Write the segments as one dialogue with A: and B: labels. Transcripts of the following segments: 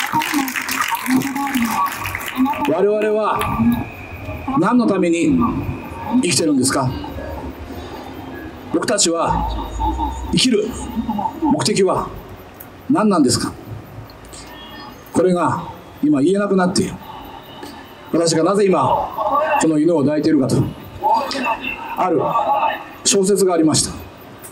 A: 我々は何のために生きてるんですか？僕たちは生きる目的は何なんですか？これが今言えなくなっている。私がなぜ今この犬を抱いているかと、ある小説がありました。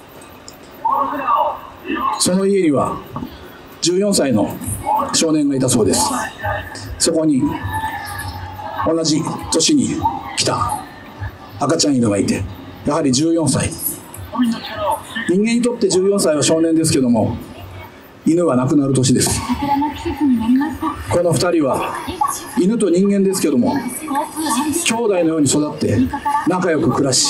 A: その家には14歳の少年がいたそうです。そこに同じ年に来た赤ちゃん犬がいて、やはり14歳。人間にとって14歳は少年ですけども、犬は亡くなる年です。この2人は犬と人間ですけども、兄弟のように育って仲良く暮らし、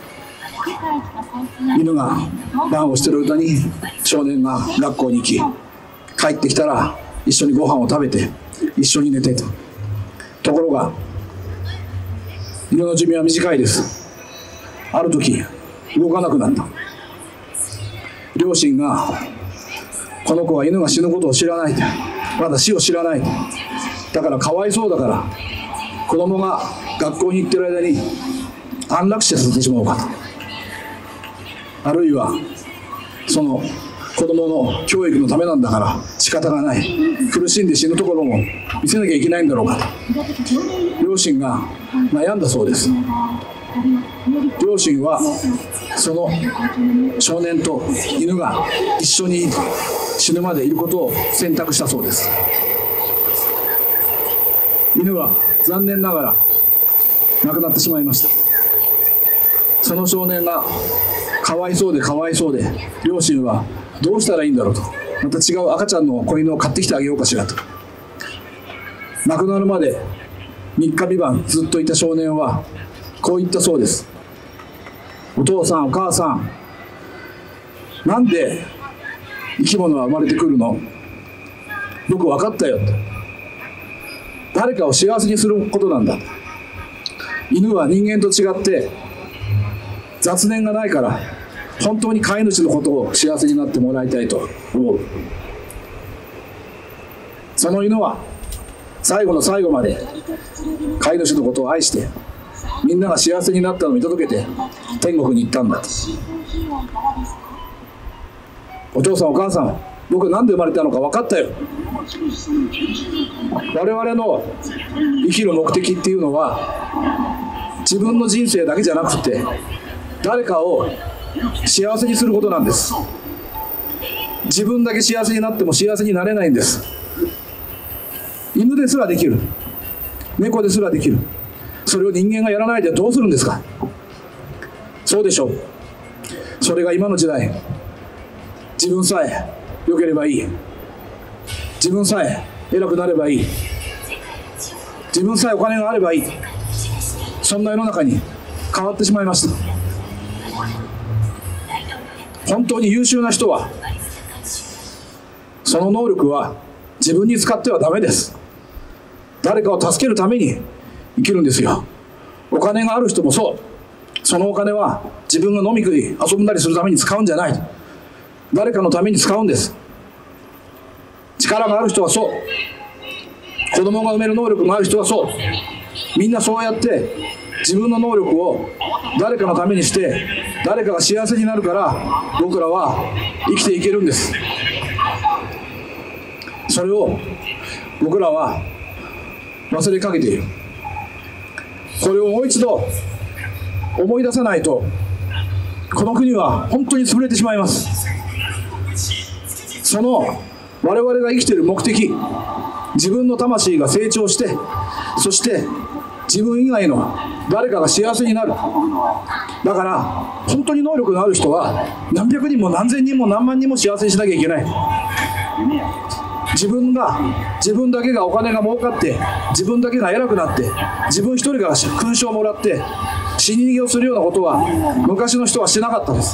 A: 犬が番をしている間に少年が学校に行き、帰ってきたら一緒にご飯を食べて一緒に寝て。ところが犬の寿命は短いです。ある時動かなくなった。両親が、この子は犬が死ぬことを知らない、まだ死を知らない、だからかわいそうだから子供が学校に行ってる間に安楽死させてしまおうかと、あるいはその子供の教育のためなんだから仕方がない、苦しんで死ぬところも見せなきゃいけないんだろうかと両親が悩んだそうです。両親はその少年と犬が一緒に死ぬまでいることを選択したそうです。犬は残念ながら亡くなってしまいました。その少年がかわいそうでかわいそうで、両親はどうしたらいいんだろうと、また違う赤ちゃんの子犬を買ってきてあげようかしらと。亡くなるまで3日3晩ずっといた少年はこう言ったそうです。お父さんお母さん、なんで生き物は生まれてくるの？僕分かったよと。誰かを幸せにすることなんだ。犬は人間と違って雑念がないから、本当に飼い主のことを幸せになってもらいたいと思う。その犬は最後の最後まで飼い主のことを愛して、みんなが幸せになったのを見届けて天国に行ったんだと。お父さんお母さん、僕なんで生まれたのか分かったよ。我々の生きる目的っていうのは、自分の人生だけじゃなくて誰かを幸せにすることなんです。自分だけ幸せになっても幸せになれないんです。犬ですらできる、猫ですらできる。それを人間がやらないでどうするんですか？そうでしょう。それが今の時代、自分さえ良ければいい、自分さえ偉くなればいい、自分さえお金があればいい、そんな世の中に変わってしまいました。本当に優秀な人はその能力は自分に使ってはダメです。誰かを助けるために生きるんですよ。お金がある人もそう。そのお金は自分が飲み食い遊んだりするために使うんじゃない、誰かのために使うんです。力がある人はそう、子供が産める能力のある人はそう。みんなそうやって自分の能力を誰かのためにして、誰かが幸せになるから僕らは生きていけるんです。それを僕らは忘れかけている。これをもう一度思い出さないと、この国は本当に潰れてしまいます。その我々が生きている目的、自分の魂が成長して、そして自分以外の誰かが幸せになる。だから本当に能力のある人は何百人も何千人も何万人も幸せにしなきゃいけない。自分だけがお金が儲かって、自分だけが偉くなって、自分一人が勲章をもらって死に逃げをするようなことは昔の人はしなかったです。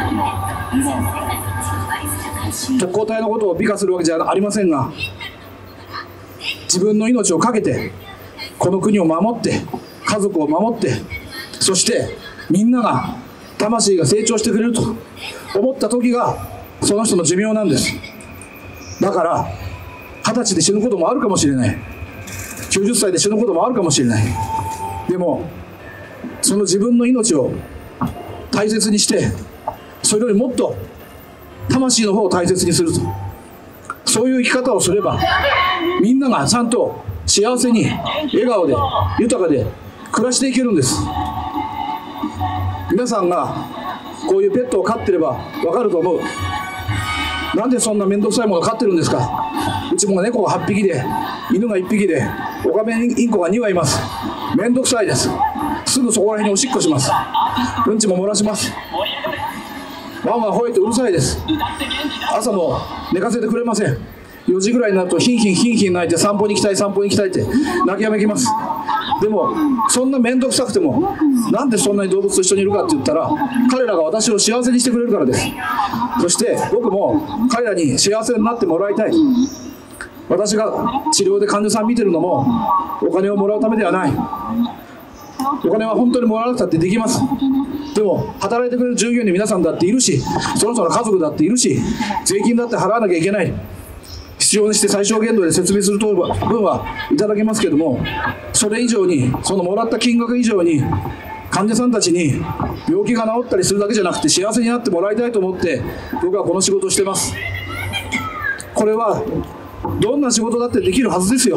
A: 特攻隊のことを美化するわけじゃありませんが、自分の命を懸けてこの国を守って、家族を守って、そしてみんなが魂が成長してくれると思った時がその人の寿命なんです。だから 20歳で死ぬこともあるかもしれない。90歳で死ぬこともあるかもしれない。でもその自分の命を大切にして、それよりもっと魂の方を大切にすると、そういう生き方をすれば、みんながちゃんと幸せに笑顔で豊かで暮らしていけるんです。皆さんがこういうペットを飼ってれば分かると思う。なんでそんな面倒くさいもの飼ってるんですか。うちも猫が8匹で、犬が1匹で、オカメインコが2羽います。面倒くさいです。すぐそこら辺におしっこします。うんちも漏らします。ワンワン吠えてうるさいです。朝も寝かせてくれません。4時ぐらいになるとヒンヒンヒンヒン泣いて、散歩に行きたい散歩に行きたいって泣きやめきます。でもそんな面倒くさくても、なんでそんなに動物と一緒にいるかって言ったら、彼らが私を幸せにしてくれるからです。そして僕も彼らに幸せになってもらいたい。私が治療で患者さん見てるのもお金をもらうためではない。お金は本当にもらわなくたってできます。でも働いてくれる従業員の皆さんだっているし、その人の家族だっているし、税金だって払わなきゃいけない。必要にして最小限度で説明する分はいただけますけども、それ以上に、そのもらった金額以上に、患者さんたちに病気が治ったりするだけじゃなくて幸せになってもらいたいと思って僕はこの仕事をしてます。これはどんな仕事だってできるはずですよ。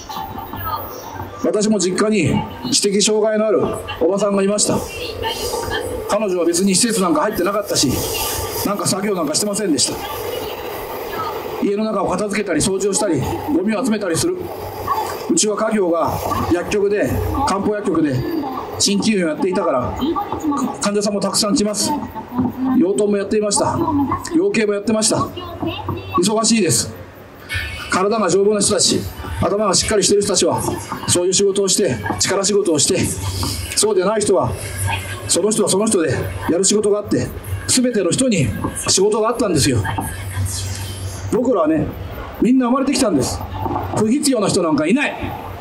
A: 私も実家に知的障害のあるおばさんがいました。彼女は別に施設なんか入ってなかったし、なんか作業なんかしてませんでした。家の中を片付けたり掃除をしたりゴミを集めたりする。うちは家業が薬局で、漢方薬局で鍼灸院をやっていたから患者さんもたくさん来ます。養豚もやっていました。養鶏もやってました。忙しいです。体が丈夫な人たち、頭がしっかりしている人たちはそういう仕事をして、力仕事をして、そうでない人はその人はその人でやる仕事があって、全ての人に仕事があったんですよ。僕らはね、みんな生まれてきたんです。不必要な人なんかいない。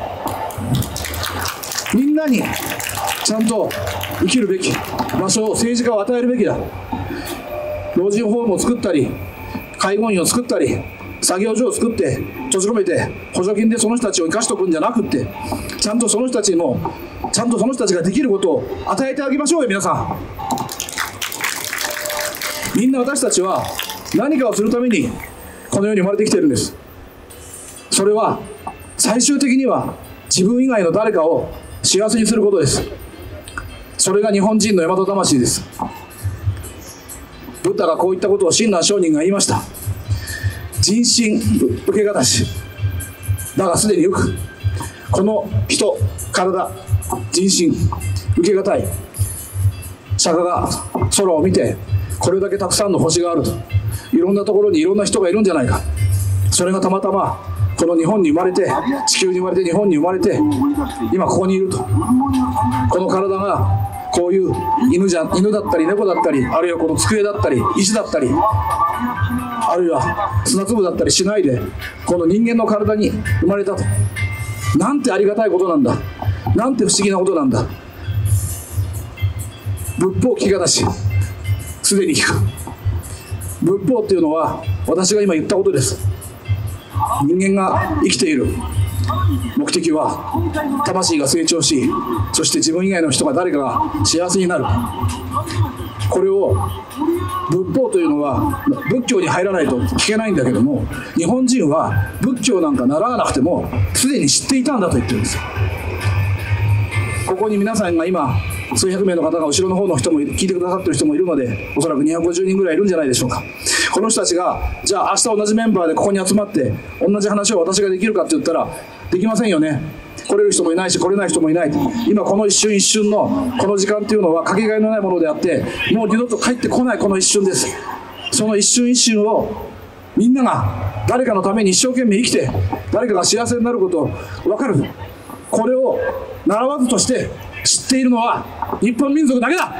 A: みんなにちゃんと生きるべき場所を政治家は与えるべきだ。老人ホームを作ったり、介護員を作ったり、作業所を作って閉じ込めて補助金でその人たちを生かしておくんじゃなくって、ちゃんとその人たちにもちゃんとその人たちができることを与えてあげましょうよ。皆さん、みんな私たちは何かをするためにこの世に生まれてきているんです。それは最終的には自分以外の誰かを幸せにすることです。それが日本人の大和魂です。ブッダがこういったことを親鸞上人が言いました。人心受けがたし、だがすでに浮く。この人、体、人心受けがたい。釈迦が空を見て、これだけたくさんの星があると、いろんなところにいろんな人がいるんじゃないか。それがたまたまこの日本に生まれて、地球に生まれて、日本に生まれて、今ここにいると。この体がこういう犬だったり猫だったり、あるいはこの机だったり石だったり、あるいは砂粒だったりしないで、この人間の体に生まれたと。なんてありがたいことなんだ。なんて不思議なことなんだ。仏法聞きがたし、すでに聞く。仏法っていうのは私が今言ったことです。人間が生きている目的は魂が成長し、そして自分以外の人が誰かが幸せになる。これを仏法というのは仏教に入らないと聞けないんだけども、日本人は仏教なんか習わなくてもすでに知っていたんだと言ってるんですよ。ここに皆さんが今数百名の方が後ろの方の人も聞いてくださってる人もいるので、おそらく250人ぐらいいるんじゃないでしょうか。この人たちがじゃあ明日同じメンバーでここに集まって同じ話を私ができるかって言ったらできませんよね。来れる人もいないし来れない人もいない。今この一瞬一瞬のこの時間っていうのはかけがえのないものであって、もう二度と帰ってこないこの一瞬です。その一瞬一瞬をみんなが誰かのために一生懸命生きて、誰かが幸せになることを分かる。これを習わずとして知っているのは日本民族だけだ。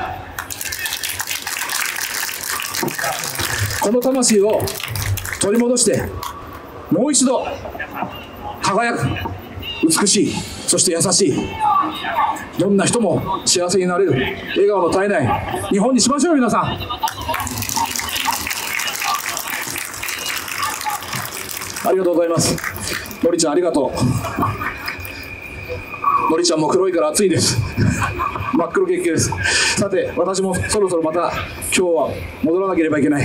A: この魂を取り戻してもう一度輝く、美しい、そして優しい、どんな人も幸せになれる笑顔の絶えない日本にしましょう。皆さん、 ありがとうございます。のりちゃんありがとう。のりちゃんも黒いから暑いです。真っ黒血系です。さて、私もそろそろまた今日は戻らなければいけない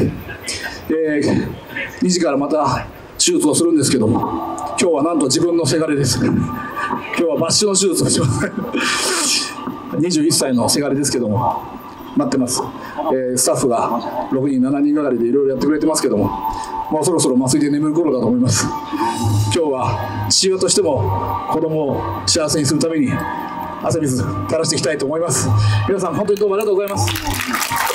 A: 。2時からまた手術をするんですけども、今日はなんと自分のせがれです。今日は抜歯の手術をします。21歳のせがれですけども、待ってます。スタッフが6人、7人がかりでいろいろやってくれてますけども、もうそろそろ麻酔で眠る頃だと思います。今日は父親としても子供を幸せにするために汗水垂らしていきたいと思います。皆さん本当にどうもありがとうございます。